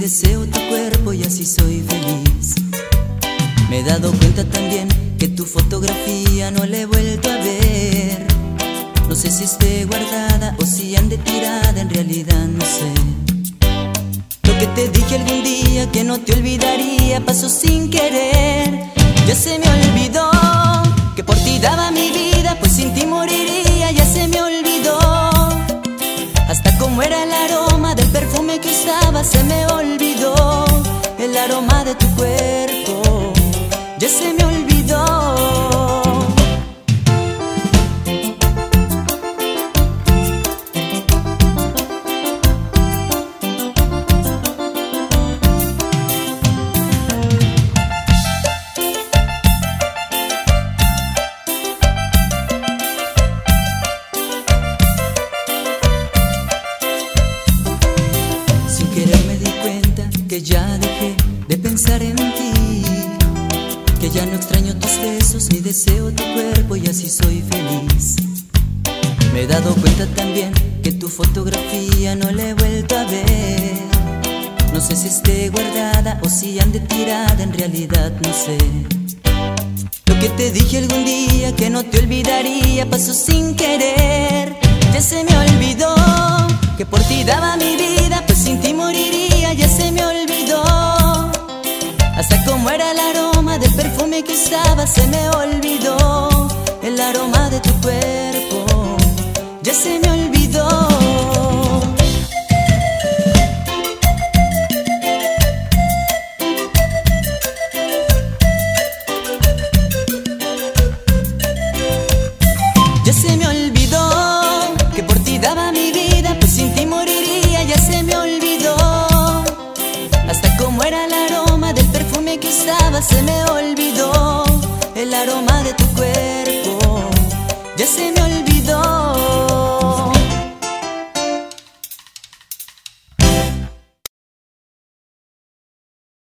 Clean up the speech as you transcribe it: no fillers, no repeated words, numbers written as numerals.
deseo tu cuerpo y así soy feliz. Me he dado cuenta también que tu fotografía no la he vuelto a ver. No sé si esté guardada o si ande tirada, en realidad no sé. Lo que te dije algún día que no te olvidaría pasó sin querer. Ya se me olvidó que por ti daba mi vida, pues sin ti moriría. Ya se me olvidó hasta cómo era el aroma del perfume que usaba. Se me olvidó el aroma de tu cuerpo. Ya se me olvidó. Que ya dejé de pensar en ti, que ya no extraño tus besos ni deseo tu cuerpo y así soy feliz. Me he dado cuenta también que tu fotografía no la he vuelto a ver. No sé si esté guardada o si ande tirada, en realidad no sé. Lo que te dije algún día que no te olvidaría pasó sin querer. Ya se me olvidó que por ti daba mi vida, pues sin ti moriría. Ya se me olvidó hasta cómo era el aroma del perfume que usaba. Se me olvidó el aroma de tu cuerpo. Ya se me olvidó. Ya se me olvidó que por ti daba mi vida, pues sin ti moriría. Ya se me olvidó hasta cómo era el aroma del perfume que usaba. Se me olvidó el aroma